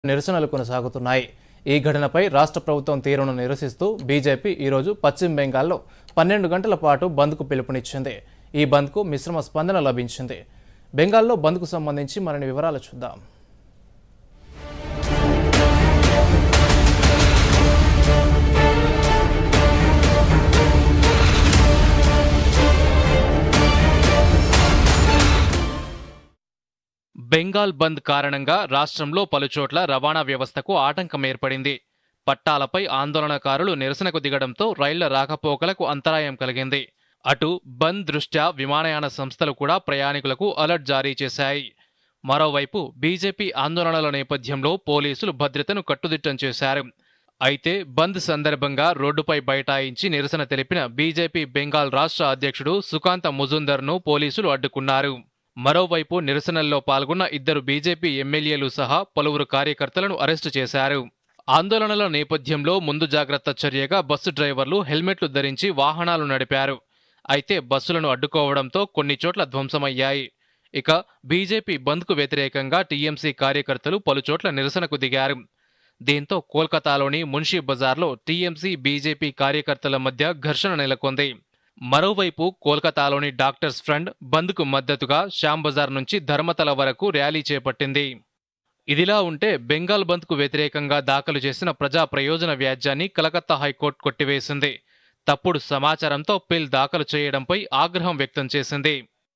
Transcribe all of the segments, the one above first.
నిరసనలు కొనసాగుతున్నాయి. ఈ ఘటనపై రాష్ట్ర ప్రభుత్వం తీరును నిరసిస్తూ బీజేపీ ఈరోజు పశ్చిమ బెంగాల్లో 12 గంటల పాటు బంద్కు పిలుపునిచ్చింది. ఈ బంద్కు మిశ్రమ స్పందన లభించింది. బెంగాల్లో బంద్కు సంబంధించి మరిన్ని వివరాలు చూద్దాం. బెంగాల్ బంద్ కారణంగా రాష్ట్రంలో పలుచోట్ల రవాణా వ్యవస్థకు ఆటంకం ఏర్పడింది. పట్టాలపై ఆందోళనకారులు నిరసనకు దిగడంతో రైళ్ల రాకపోకలకు అంతరాయం కలిగింది. అటు బంద్ దృష్ట్యా విమానయాన సంస్థలు కూడా ప్రయాణికులకు అలర్ట్ జారీ చేశాయి. మరోవైపు బీజేపీ ఆందోళనల నేపథ్యంలో పోలీసులు భద్రతను కట్టుదిట్టం చేశారు. అయితే బంద్ సందర్భంగా రోడ్డుపై బైఠాయించి నిరసన తెలిపిన బీజేపీ బెంగాల్ రాష్ట్ర అధ్యక్షుడు సుకాంత ముజుందర్ను పోలీసులు అడ్డుకున్నారు. మరోవైపు నిరసనల్లో పాల్గొన్న 2 బీజేపీ ఎమ్మెల్యేలు సహా పలువురు కార్యకర్తలను అరెస్టు చేశారు. ఆందోళనల నేపథ్యంలో ముందు జాగ్రత్త చర్యగా బస్సు డ్రైవర్లు హెల్మెట్లు ధరించి వాహనాలు నడిపారు. అయితే బస్సులను అడ్డుకోవడంతో కొన్ని చోట్ల ధ్వంసమయ్యాయి. ఇక బీజేపీ బంద్కు వ్యతిరేకంగా టీఎంసీ కార్యకర్తలు పలుచోట్ల నిరసనకు దిగారు. దీంతో కోల్కతాలోని మున్షీ బజార్లో టీఎంసీ బీజేపీ కార్యకర్తల మధ్య ఘర్షణ నెలకొంది. మరోవైపు కోల్కతాలోని డాక్టర్స్ ఫ్రంట్ బంద్కు మద్దతుగా శ్యామ్ బజార్ నుంచి ధర్మతల వరకు ర్యాలీ చేపట్టింది. ఇదిలా ఉంటే బెంగాల్ బంద్కు వ్యతిరేకంగా దాఖలు చేసిన ప్రజా ప్రయోజన వ్యాజ్యాన్ని కలకత్తా హైకోర్టు కొట్టివేసింది. తప్పుడు సమాచారంతో పిల్ దాఖలు చేయడంపై ఆగ్రహం వ్యక్తం చేసింది.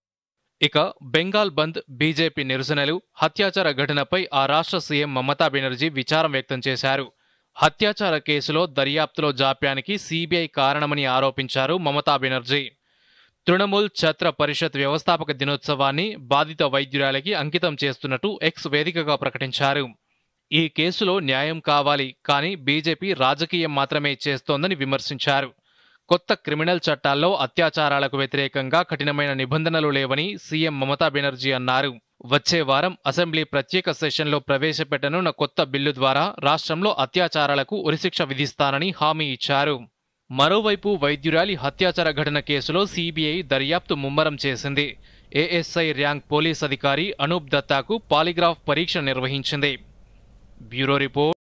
ఇక బెంగాల్ బంద్, బీజేపీ నిరసనలు, హత్యాచార ఘటనపై ఆ రాష్ట్ర సీఎం మమతా బెనర్జీ విచారం వ్యక్తం చేశారు. హత్యాచార కేసులో దర్యాప్తులో జాప్యానికి సీబీఐ కారణమని ఆరోపించారు మమతా బెనర్జీ. తృణమూల్ ఛత్ర పరిషత్ వ్యవస్థాపక దినోత్సవాన్ని బాధిత వైద్యురాలికి అంకితం చేస్తున్నట్టు ఎక్స్ వేదికగా ప్రకటించారు. ఈ కేసులో న్యాయం కావాలి, కానీ బీజేపీ రాజకీయం మాత్రమే చేస్తోందని విమర్శించారు. కొత్త క్రిమినల్ చట్టాల్లో అత్యాచారాలకు వ్యతిరేకంగా కఠినమైన నిబంధనలు లేవని సీఎం మమతా బెనర్జీ అన్నారు. వచ్చే వారం అసెంబ్లీ ప్రత్యేక సెషన్లో ప్రవేశపెట్టనున్న కొత్త బిల్లు ద్వారా రాష్ట్రంలో అత్యాచారాలకు ఉరిశిక్ష విధిస్తానని హామీ ఇచ్చారు. మరోవైపు వైద్యురాలి హత్యాచార ఘటన కేసులో సీబీఐ దర్యాప్తు ముమ్మరం చేసింది. ఏఎస్ఐ ర్యాంక్ పోలీస్ అధికారి అనూప్ దత్తాకు పాలిగ్రాఫ్ పరీక్ష నిర్వహించింది. Bureau report.